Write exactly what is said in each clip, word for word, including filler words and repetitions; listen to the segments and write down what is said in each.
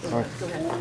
All right. Go ahead.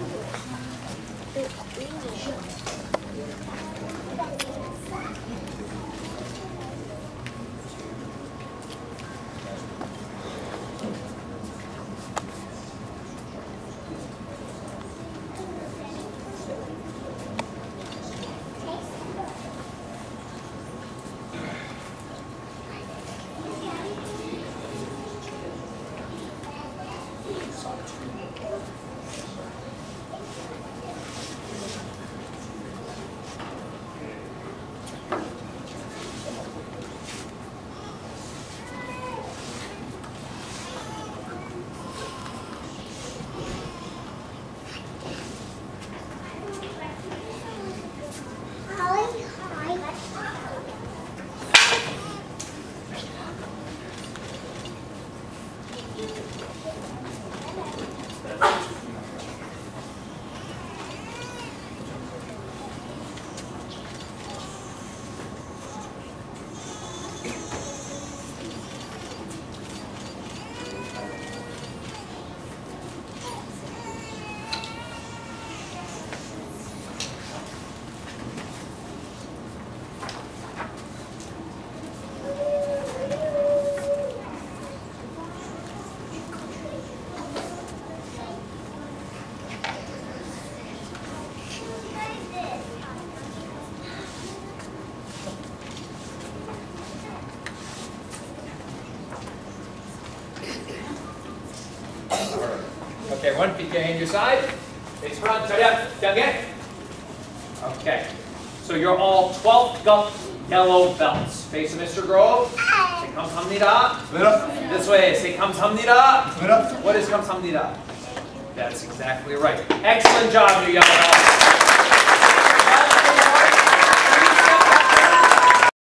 Okay, one feet behind your side. Face front, turn down, down again. Okay, so you're all twelfth gump yellow belts. Face of Mister Grove. Say 감사합니다. This way, say 감사합니다. What is 감사합니다? That's exactly right. Excellent job, you yellow belts.